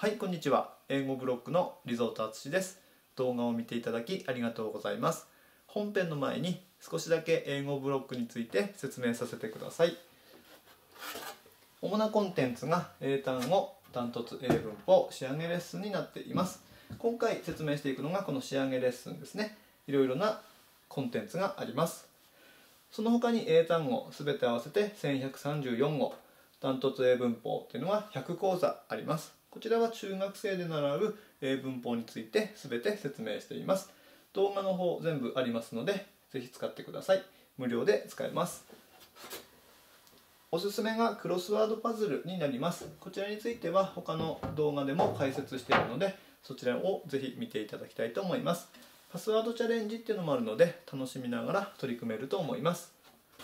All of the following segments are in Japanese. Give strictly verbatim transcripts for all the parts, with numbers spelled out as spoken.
はい、こんにちは。英語ブロックのリゾートあつしです。動画を見ていただきありがとうございます。本編の前に少しだけ英語ブロックについて説明させてください。主なコンテンツが英単語、ダントツ英文法、仕上げレッスンになっています。今回説明していくのがこの仕上げレッスンですね。いろいろなコンテンツがあります。その他に英単語すべて合わせてせんひゃくさんじゅうよんご、ダントツ英文法というのはひゃく講座あります。こちらは中学生で習う英文法についてすべて説明しています。動画の方全部ありますので、ぜひ使ってください。無料で使えます。おすすめがクロスワードパズルになります。こちらについては他の動画でも解説しているので、そちらをぜひ見ていただきたいと思います。パスワードチャレンジっていうのもあるので、楽しみながら取り組めると思います。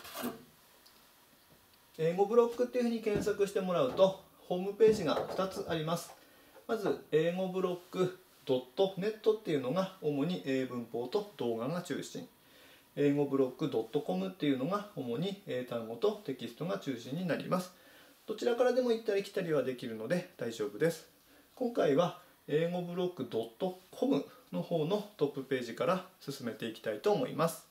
英語ブロックっていうふうに検索してもらうと、ホームページがふたつあります。まず、英語ブロック .net っていうのが主に英文法と動画が中心。英語ブロック .com っていうのが主に英単語とテキストが中心になります。どちらからでも行ったり来たりはできるので大丈夫です。今回は英語ブロック .com の方のトップページから進めていきたいと思います。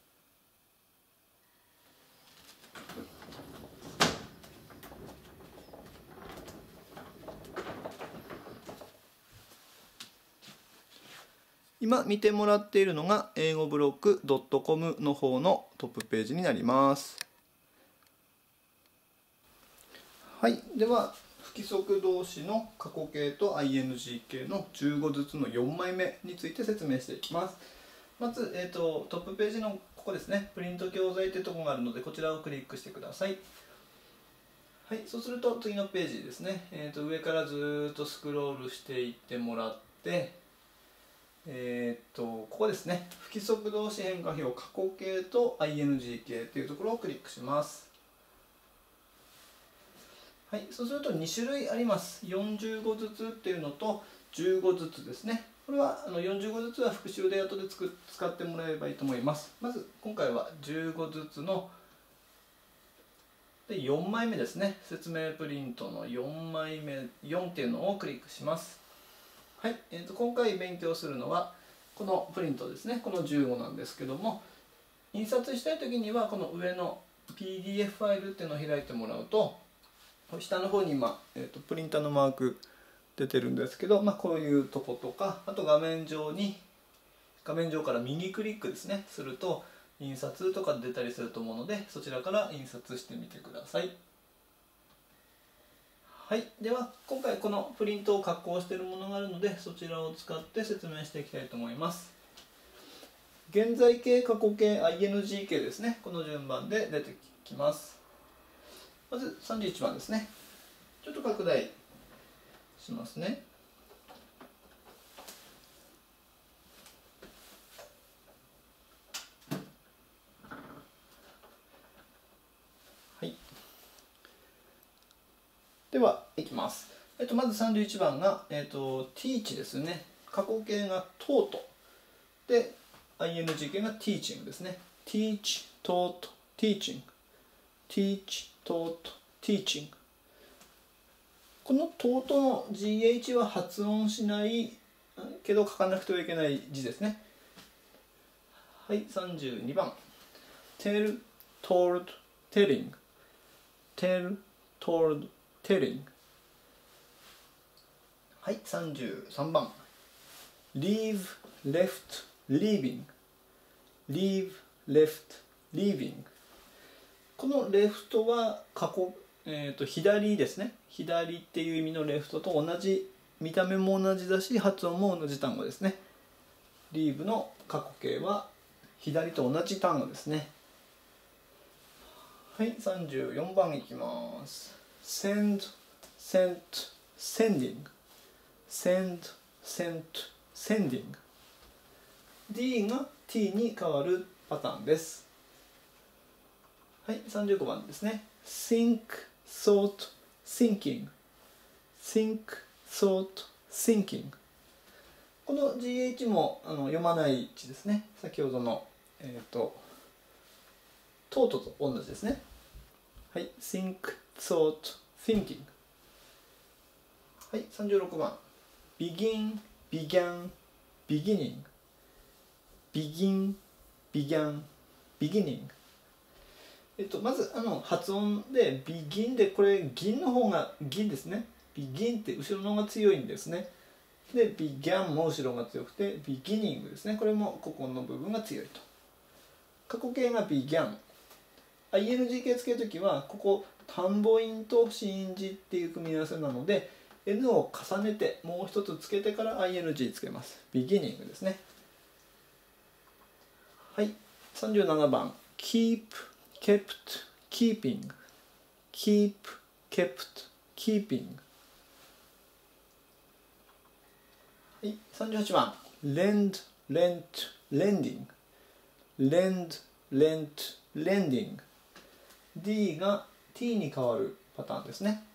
今見てもらっているのが英語ブロック .com の方のトップページになります。はい、では不規則動詞の過去形と アイエヌジー 形のじゅうごずつのよんまいめについて説明していきます。まず、えーと、トップページのここですね、プリント教材というところがあるので、こちらをクリックしてください。はい、そうすると次のページですね、えーと、上からずーっとスクロールしていってもらって、えー、っとここですね、不規則動詞変化表過去形と アイエヌジー 形というところをクリックします。はい、そうするとに種類あります。よんじゅうごずつっていうのとじゅうごずつですね。これはあのよんじゅうごずつは復習で後でつく使ってもらえばいいと思います。まず今回はじゅうごずつのでよんまいめですね。説明プリントのよんまいめ、よんっていうのをクリックします。はい、えー、と今回勉強するのはこのプリントですね。このじゅうごなんですけども、印刷したい時にはこの上の ピーディーエフ ファイルっていうのを開いてもらうと、下の方に今、えー、とプリンターのマーク出てるんですけど、まあ、こういうとことか、あと画面上に画面上から右クリックですねすると印刷とか出たりすると思うので、そちらから印刷してみてください。はい、では今回このプリントを加工しているものがあるので、そちらを使って説明していきたいと思います。現在形、過去形、アイエヌジー 形ですね。この順番で出てきます。まずさんじゅういちばんですね。ちょっと拡大しますね。はい。では、いきます。えっと、まずさんじゅういちばんが、えっと、teach ですね。過去形が taught。で、アイエヌジー 形が teaching ですね。teach, taught, teaching。teach, taught, teaching。この taught の ジーエイチ は発音しないけど書かなくてはいけない字ですね。はい、さんじゅうにばん。tell, told, telling。tell, told, telling。はい、さんじゅうさんばん。leave, left, leaving。leave, left, leaving。この left は過去、えーと、左ですね。左っていう意味の left と同じ、見た目も同じだし、発音も同じ単語ですね。leave の過去形は左と同じ単語ですね。はい、さんじゅうよんばんいきます。send, sent, sending。send, sent, sending。D が T に変わるパターンです。はい、さんじゅうごばんですね。think, thought, thinking。think, thought, thinking。この ジーエイチ もあの読まない字ですね。先ほどの、えっと、thought と同じですね。はい、think, thought, thinking。 はい、さんじゅうろくばん begin, began, beginning begin, began, beginning。えっと、まずあの発音で begin で、これ銀の方が銀ですね。begin って後ろの方が強いんですね。で began も後ろが強くて beginning ですね。これもここの部分が強いと。過去形が began。アイエヌジー 形つけるときはここ単母音と子音字っていう組み合わせなので N を重ねてもう一つつけてから アイエヌジー つけます。beginning ですね。はい、さんじゅうななばん keep, kept, keeping keep, kept, keeping。 はい、さんじゅうはちばん lend, lent, lending lend, lent, lending。 D が T に変わるパターンですね。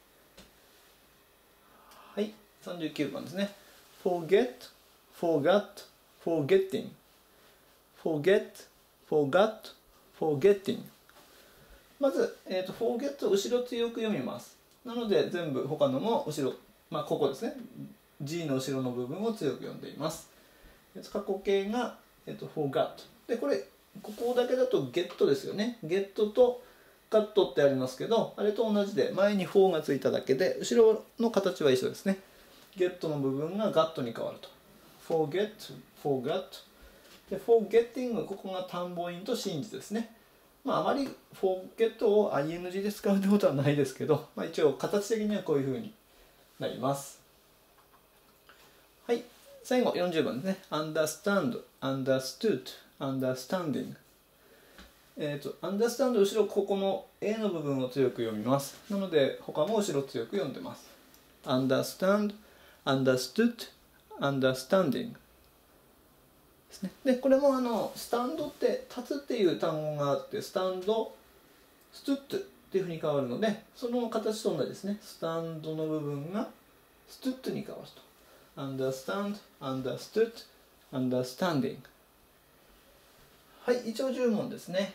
はい、さんじゅうきゅうばんですね。forget, forgot, forgetting forget, forgot, forgetting。 まず、えーと、forget を後ろ強く読みます。なので全部他のも後ろ、まあここですね。G の後ろの部分を強く読んでいます。過去形が、えーと、forgot。で、これ、ここだけだと get ですよね。get と got ってありますけど、あれと同じで前に for がついただけで、後ろの形は一緒ですね。get の部分が got に変わると。forget, forgot。で、forgetting、ここが単母音と子音字ですね。まあ、あまり forget を アイエヌジー で使うってことはないですけど、まあ、一応形的にはこういうふうになります。はい、最後よんじゅうばんですね。understand, understood, understanding。えっと、understand 後ろここの A の部分を強く読みます。なので他も後ろ強く読んでます。understand, understood, understanding。ですね、でこれもあのスタンドって立つっていう単語があって、スタンドストゥットっていうふうに変わるので、その形と同じですね。スタンドの部分がストゥットに変わると。understand, understood, understanding。 はい、一応じゅう問ですね。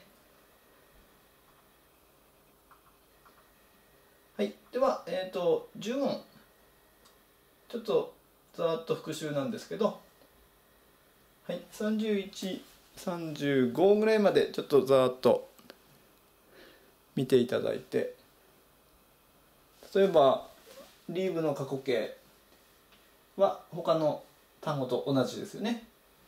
はい、では、えーと、じゅう問ちょっとざーっと復習なんですけど、はい、さんじゅういち、さんじゅうごぐらいまでちょっとざーっと見ていただいて、例えばリーブの過去形は他の単語と同じですよね。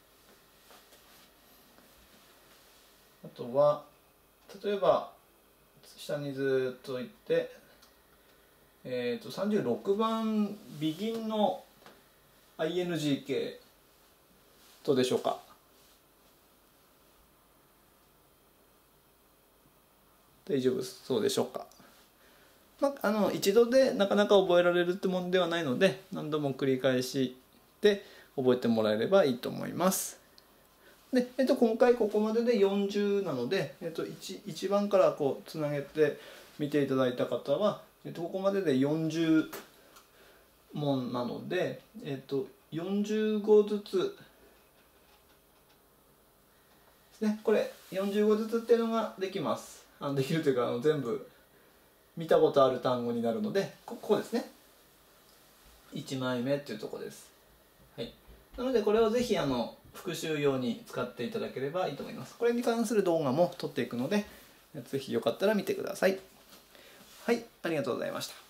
あとは例えば下にずっといって、えー、とさんじゅうろくばん begin の アイエヌジー 形どうでしょうか。大丈夫そうでしょうか。まあ、あの一度でなかなか覚えられるってものではないので、何度も繰り返して覚えてもらえればいいと思います。で、えっと、今回ここまででよんじゅうなので、えっと、1, 1番からこうつなげて見ていただいた方は、えっと、ここまででよんじゅう問なので、えっと、よんじゅうごずつですね。これよんじゅうごずつっていうのができます。あのできるというか、あの全部見たことある単語になるので、ここですね。いちまいめっていうところです。はい。なのでこれをぜひあの復習用に使っていただければいいと思います。これに関する動画も撮っていくので、ぜひよかったら見てください。はい、ありがとうございました。